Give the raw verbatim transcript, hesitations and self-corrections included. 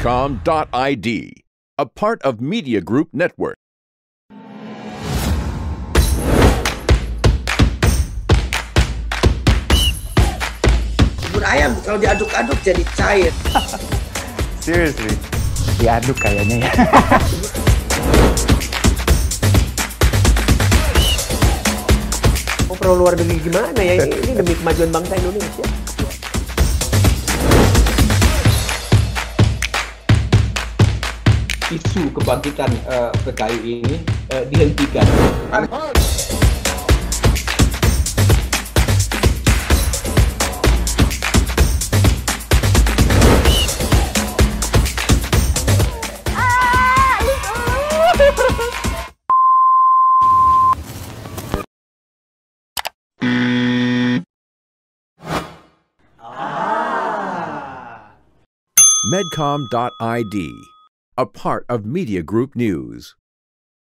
Medcom dot I D, a part of Media Group Network. Bubur ayam kalau diaduk-aduk jadi cair. Seriously, diaduk kayaknya ya. Oh, perlu luar negeri gimana ya? Ini demi kemajuan bangsa Indonesia. Isu kebangkitan uh, P K I ini uh, dihentikan. Medcom dot I D, a part of Media Group News.